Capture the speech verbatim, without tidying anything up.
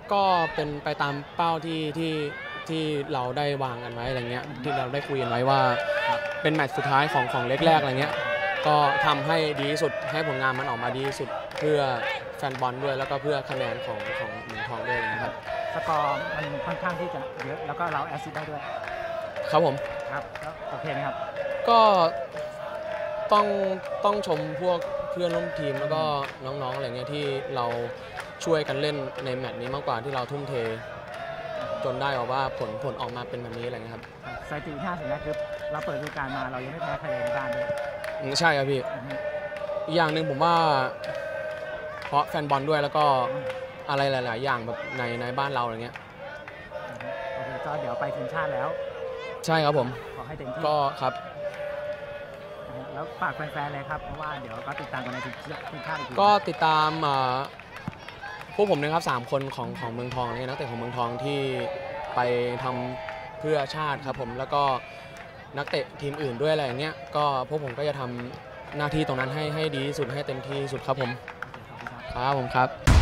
ก็เป็นไปตามเป้าที่ที่ที่เราได้วางกันไว้อะไรเงี้ยที่เราได้คุยกันไว้ว่าเป็นแมตช์สุดท้ายของของเล็กแรกอะไรเงี้ยก็ทำให้ดีที่สุดให้ผลงานมันออกมาดีที่สุดเพื่อแฟนบอลด้วยแล้วก็เพื่อคะแนนของของเมืองทองด้วยนะครับสกอร์มันค่อนข้างที่จะเยอะแล้วก็เราแอสซิสต์ได้ด้วยครับผมครับโอเคไหมครับก็ต้องต้องชมพวกเพื่อนร่วมทีมแล้วก็น้องๆอะไรเงี้ยที่เราช่วยกันเล่นในแมตช์นี้มากกว่าที่เราทุ่มเทจนได้ออกว่าผลผลออกมาเป็นแบบนี้อะไรเงี้ยครับสถิติห้าสิบนัดคือเราเปิดฤดูกาลมาเรายังไม่แพ้ใครในบ้านด้วยใช่ครับพี่อีกอย่างหนึ่งผมว่าเพราะแฟนบอลด้วยแล้วก็อะไรหลายๆอย่างแบบในในบ้านเราอะไรเงี้ยโอเคก็เดี๋ยวไปทีมชาติแล้วใช่ครับผมขอให้เต็มที่ก็ครับแล้วฝากแฟนๆเลยครับเพราะว่าเดี๋ยวก็ติดตามกันในทีมชาติอีกก็ติดตามพวกผมนะครับสามคนของของเมืองทองนี่นักเตะของเมืองทองที่ไปทำเพื่อชาติครับผมแล้วก็นักเตะทีมอื่นด้วยอะไรอย่างเงี้ยก็พวกผมก็จะทำหน้าที่ตรงนั้นให้ให้ดีที่สุดให้เต็มที่สุดครับผมครับผมครับ